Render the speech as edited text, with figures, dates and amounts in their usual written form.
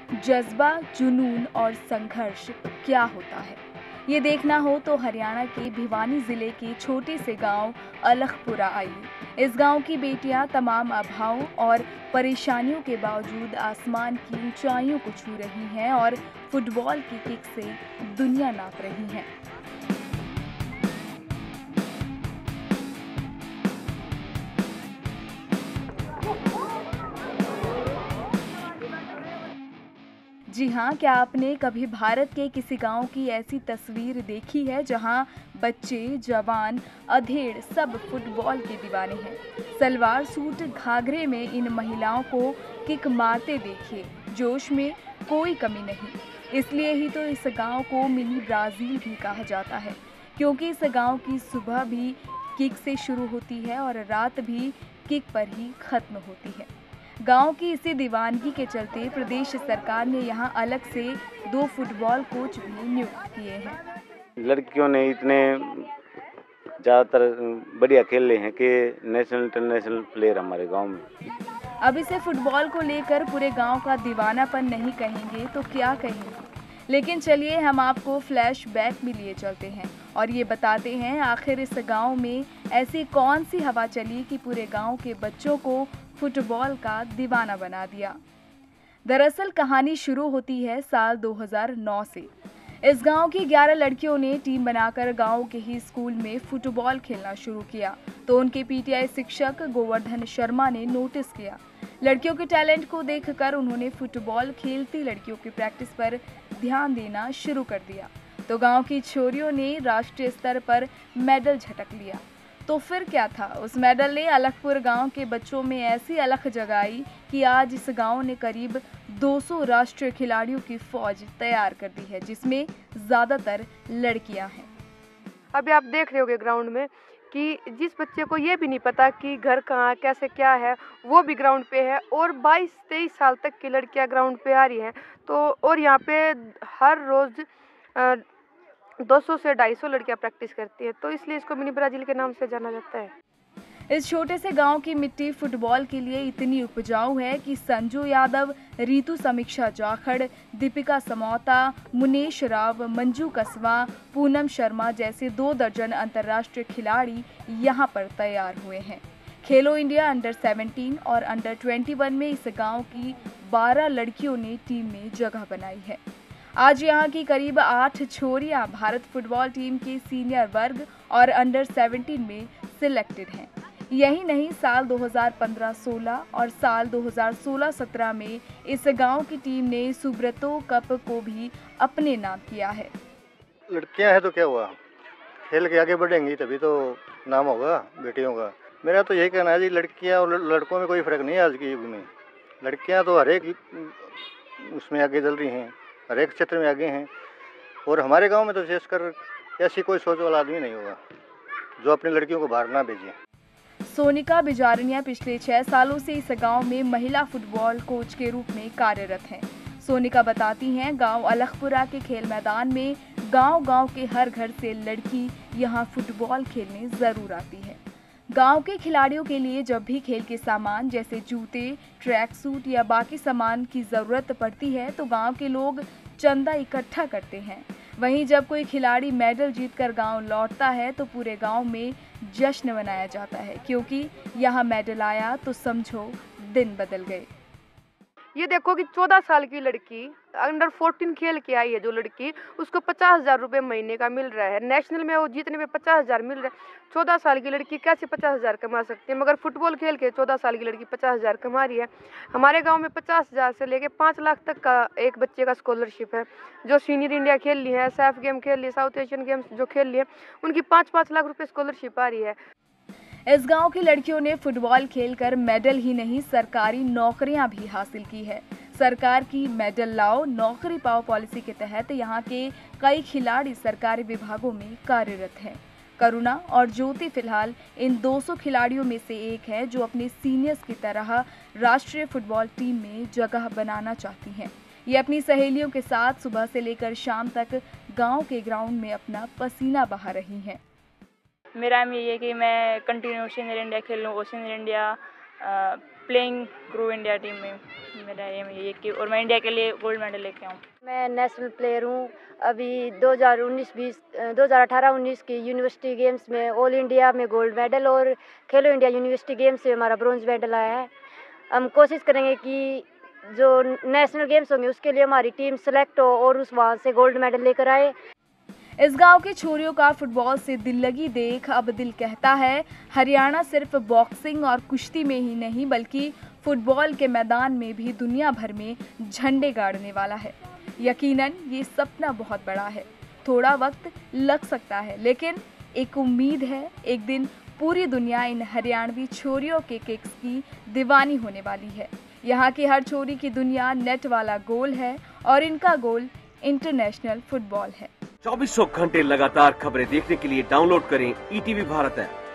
जज्बा, जुनून और संघर्ष क्या होता है, ये देखना हो तो हरियाणा के भिवानी जिले के छोटे से गांव अलखपुरा आइए। इस गांव की बेटियां तमाम अभावों और परेशानियों के बावजूद आसमान की ऊंचाइयों को छू रही हैं और फुटबॉल की किक से दुनिया नाप रही हैं। जी हाँ, क्या आपने कभी भारत के किसी गांव की ऐसी तस्वीर देखी है जहां बच्चे, जवान, अधेड़ सब फुटबॉल के दीवाने हैं। सलवार सूट, घाघरे में इन महिलाओं को किक मारते देखिए, जोश में कोई कमी नहीं। इसलिए ही तो इस गांव को मिनी ब्राजील भी कहा जाता है, क्योंकि इस गांव की सुबह भी किक से शुरू होती है और रात भी किक पर ही खत्म होती है। गांव की इसी दीवानगी के चलते प्रदेश सरकार ने यहां अलग से 2 फुटबॉल कोच भी नियुक्त किए हैं। लड़कियों ने इतने ज़्यादातर बढ़िया खेले हैं कि नेशनल इंटरनेशनल प्लेयर हमारे गांव में। अब इसे फुटबॉल को लेकर पूरे गांव का दीवानापन नहीं कहेंगे तो क्या कहेंगे, लेकिन चलिए हम आपको फ्लैशबैक में लिए चलते हैं और ये बताते हैं आखिर इस गांव में ऐसी कौन सी हवा चली कि पूरे गांव के बच्चों को फुटबॉल का दीवाना बना दिया। दरअसल कहानी शुरू होती है साल 2009 से। इस गांव की 11 लड़कियों ने टीम बनाकर गांव के ही स्कूल में फुटबॉल खेलना शुरू किया तो उनके पीटीआई शिक्षक गोवर्धन शर्मा ने नोटिस किया। लड़कियों के टैलेंट को देखकर उन्होंने फुटबॉल खेलती लड़कियों की प्रैक्टिस पर ध्यान देना शुरू कर दिया तो गांव की छोरियों ने राष्ट्रीय स्तर पर मेडल झटक लिया। तो फिर क्या था, उस मेडल ने अलखपुर गांव के बच्चों में ऐसी अलख जगाई कि आज इस गांव ने करीब 200 राष्ट्रीय खिलाड़ियों की फौज तैयार कर दी है, जिसमें ज्यादातर लड़कियां हैं। अभी आप देख रहे होगे ग्राउंड में कि जिस बच्चे को ये भी नहीं पता कि घर कहाँ कैसे क्या है, वो भी ग्राउंड पे है और 22-23 साल तक की लड़कियां ग्राउंड पे आ रही हैं। तो और यहाँ पे हर रोज 200 से 250 लड़कियां प्रैक्टिस करती है, तो इसलिए इसको मिनी ब्राजील के नाम से जाना जाता है। इस छोटे से गांव की मिट्टी फुटबॉल के लिए इतनी उपजाऊ है कि संजू यादव, रीतू समीक्षा जाखड़, दीपिका समौता, मुनेश राव, मंजू कसवा, पूनम शर्मा जैसे 2 दर्जन अंतर्राष्ट्रीय खिलाड़ी यहां पर तैयार हुए हैं। खेलो इंडिया अंडर 17 और अंडर 21 में इस गांव की 12 लड़कियों ने टीम में जगह बनाई है। आज यहां की करीब 8 छोरियां भारत फुटबॉल टीम के सीनियर वर्ग और अंडर 17 में सिलेक्टेड हैं। यही नहीं, साल 2015-16 और साल 2016-17 में इस गांव की टीम ने सुब्रतो कप को भी अपने नाम किया है। लड़कियां हैं तो क्या हुआ, खेल के आगे बढ़ेंगी तभी तो नाम होगा बेटियों का। मेरा तो यही कहना है जी, लड़कियां और लड़कों में कोई फर्क नहीं है आज के युग में। लड़कियां तो हर एक उसमें आगे चल रही हैं, हर एक क्षेत्र में आगे हैं और हमारे गांव में तो विशेषकर ऐसी कोई सोच वाला आदमी नहीं होगा जो अपनी लड़कियों को बाहर ना भेजे। सोनिका बिजारनिया पिछले 6 सालों से इस गांव में महिला फुटबॉल कोच के रूप में कार्यरत हैं। सोनिका बताती हैं, गांव अलखपुरा के खेल मैदान में गांव-गांव के हर घर से लड़की यहां फुटबॉल खेलने जरूर आती है। गांव के खिलाड़ियों के लिए जब भी खेल के सामान जैसे जूते, ट्रैक सूट या बाकी सामान की जरूरत पड़ती है तो गांव के लोग चंदा इकट्ठा करते हैं। वहीं जब कोई खिलाड़ी मेडल जीतकर गांव लौटता है तो पूरे गांव में जश्न मनाया जाता है, क्योंकि यहाँ मेडल आया तो समझो दिन बदल गए। ये देखो कि 14 साल की लड़की अंडर 14 खेल के आई है, जो लड़की उसको 50,000 रुपये महीने का मिल रहा है। नेशनल में वो जीतने में 50,000 मिल रहा है। 14 साल की लड़की कैसे 50,000 कमा सकती है, मगर फुटबॉल खेल के 14 साल की लड़की 50,000 कमा रही है। हमारे गांव में 50,000 से लेके 5 लाख तक का एक बच्चे का स्कॉलरशिप है। जो सीनियर इंडिया खेल ली है, सैफ गेम खेल ली, साउथ एशियन गेम्स जो खेल लिए, उनकी 5-5 लाख रुपये स्कॉलरशिप आ रही है। इस गांव की लड़कियों ने फुटबॉल खेलकर मेडल ही नहीं, सरकारी नौकरियां भी हासिल की है। सरकार की मेडल लाओ नौकरी पाओ पॉलिसी के तहत यहाँ के कई खिलाड़ी सरकारी विभागों में कार्यरत हैं। करुणा और ज्योति फिलहाल इन 200 खिलाड़ियों में से एक है जो अपने सीनियर्स की तरह राष्ट्रीय फुटबॉल टीम में जगह बनाना चाहती हैं। ये अपनी सहेलियों के साथ सुबह से लेकर शाम तक गांव के ग्राउंड में अपना पसीना बहा रही हैं। मेरा एम यही है कि मैं कंटिन्यू सीनियर इंडिया खेल लूँ और senior India playing crew India team में। मेरा एम ये कि और मैं इंडिया के लिए गोल्ड मेडल लेके आऊँ। मैं नेशनल प्लेयर हूँ। अभी 2018-19 की यूनिवर्सिटी गेम्स में ऑल इंडिया में गोल्ड मेडल और खेलो इंडिया यूनिवर्सिटी गेम्स में हमारा ब्रॉन्ज मेडल आया है। हम कोशिश करेंगे कि जो नेशनल गेम्स होंगे उसके लिए हमारी टीम सेलेक्ट हो और वहाँ से गोल्ड मेडल लेकर आए। इस गांव की छोरियों का फुटबॉल से दिल लगी देख अब दिल कहता है हरियाणा सिर्फ बॉक्सिंग और कुश्ती में ही नहीं बल्कि फुटबॉल के मैदान में भी दुनिया भर में झंडे गाड़ने वाला है। यकीनन ये सपना बहुत बड़ा है, थोड़ा वक्त लग सकता है, लेकिन एक उम्मीद है एक दिन पूरी दुनिया इन हरियाणवी छोरियों के किक्स की दीवानी होने वाली है। यहाँ की हर छोरी की दुनिया नेट वाला गोल है और इनका गोल इंटरनेशनल फुटबॉल है। 2400 घंटे लगातार खबरें देखने के लिए डाउनलोड करें ईटीवी भारत ऐप।